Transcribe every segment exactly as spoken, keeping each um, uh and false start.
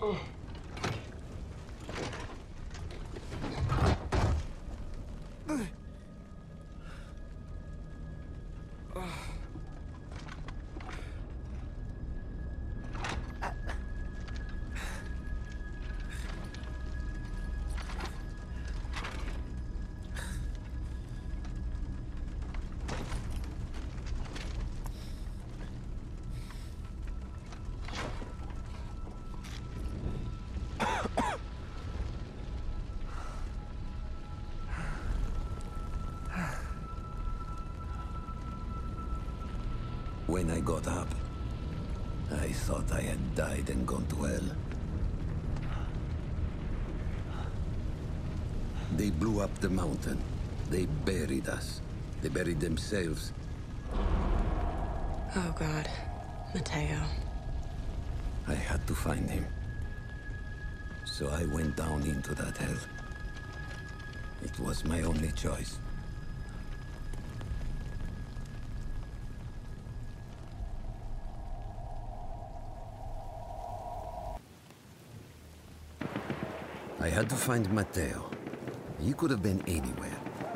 When I got up, I thought I had died and gone to hell. They blew up the mountain. They buried us. They buried themselves. Oh, God. Matteo. I had to find him. So I went down into that hell. It was my only choice. I had to find Matteo. He could have been anywhere.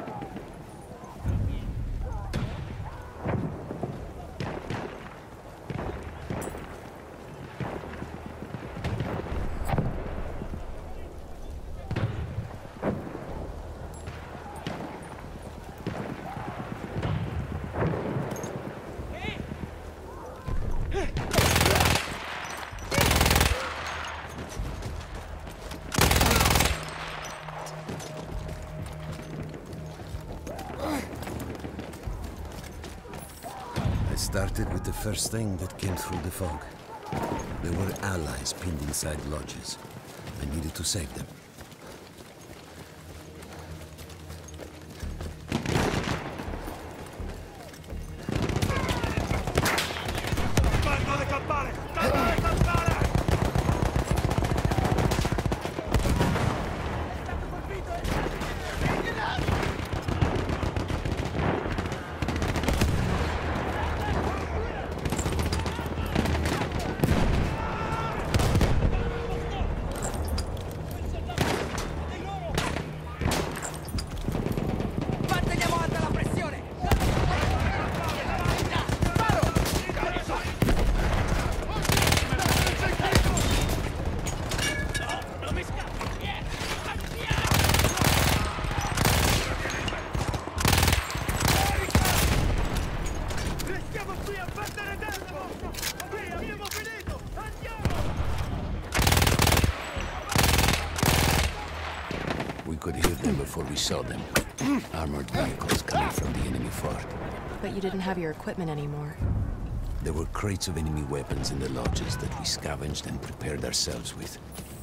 Started with the first thing that came through the fog. There were allies pinned inside lodges. I needed to save them. We could hear them before we saw them. Armored vehicles coming from the enemy fort. But you didn't have your equipment anymore. There were crates of enemy weapons in the lodges that we scavenged and prepared ourselves with.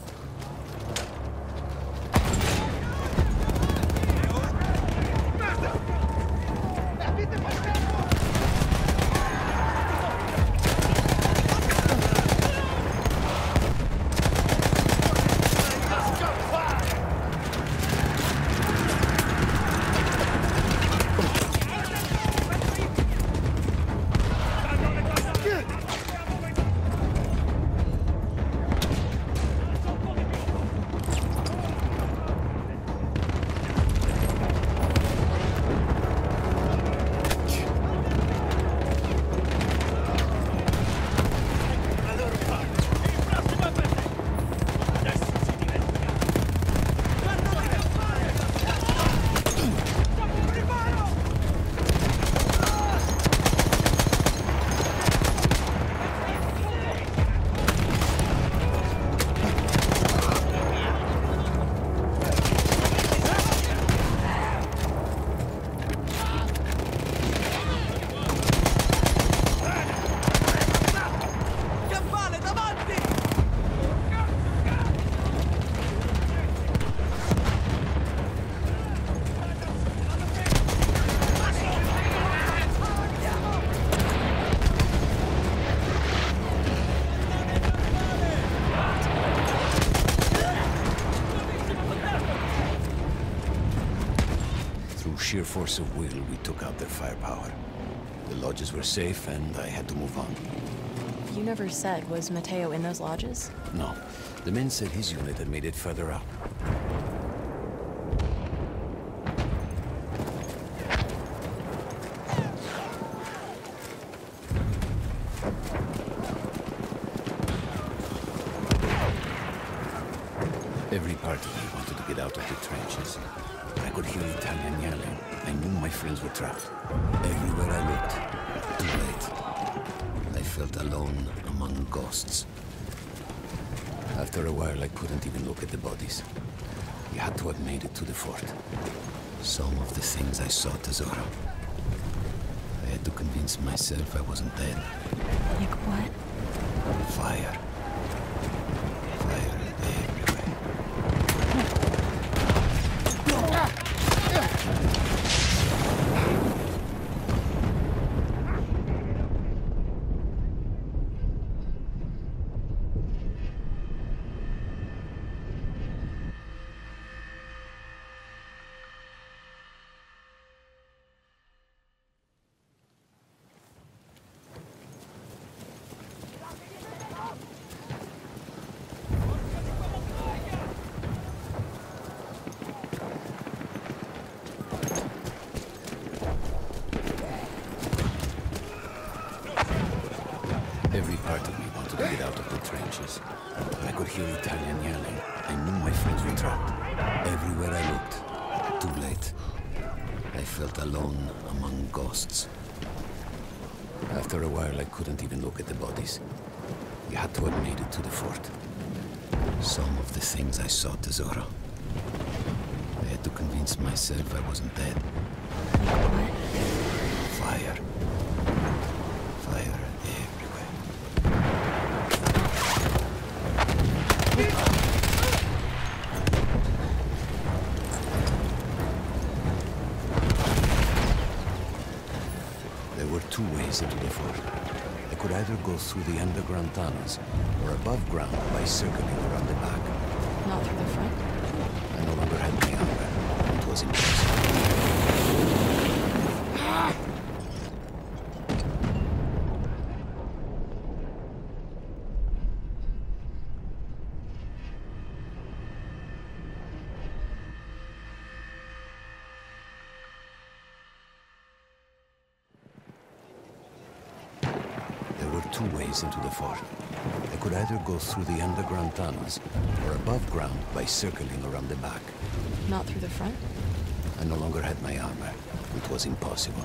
Sheer force of will, we took out their firepower. The lodges were safe, and I had to move on. You never said, was Matteo in those lodges? No. The men said his unit had made it further up. Every part of me wanted to get out of the trenches. I could hear Italian yelling. I knew my friends were trapped. Everywhere I looked, too late. I felt alone among ghosts. After a while, I couldn't even look at the bodies. You had to have made it to the fort. Some of the things I saw, Tesoro. I had to convince myself I wasn't dead. Like what? Fire. Fire everywhere. Every part of me wanted to get out of the trenches. I could hear Italian yelling. I knew my friends were trapped. Everywhere I looked, too late. I felt alone among ghosts. After a while, I couldn't even look at the bodies. You had to have made it to the fort. Some of the things I saw, Tesoro. I had to convince myself I wasn't dead. Fire. Fire everywhere. There were two ways into the fort. I could either go through the underground tunnels, or above ground by circling around the back. Not through the front? I no longer had my armor. It was impossible. Two ways into the fort. I could either go through the underground tunnels, or above ground by circling around the back. Not through the front? I no longer had my armor. It was impossible.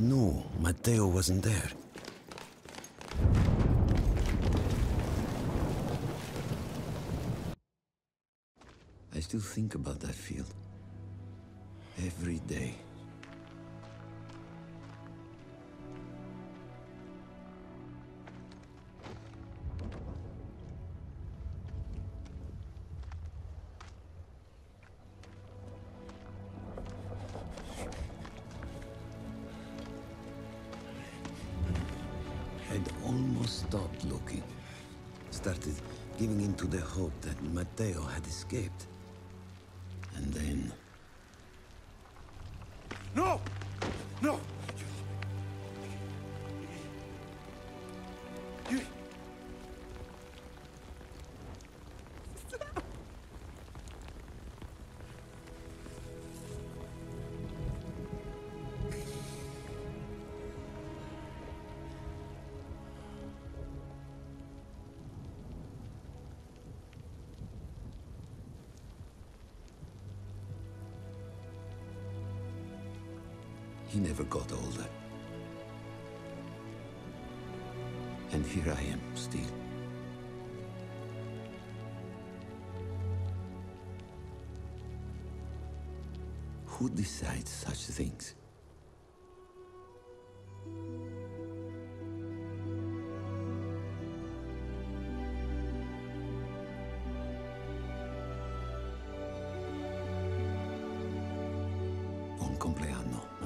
No, Matteo wasn't there. I still think about that field. Every day. I'd almost stopped looking. Started giving in to the hope that Matteo had escaped. And then... No! No! You... He never got older. And here I am, still. Who decides such things? Buon compleanno,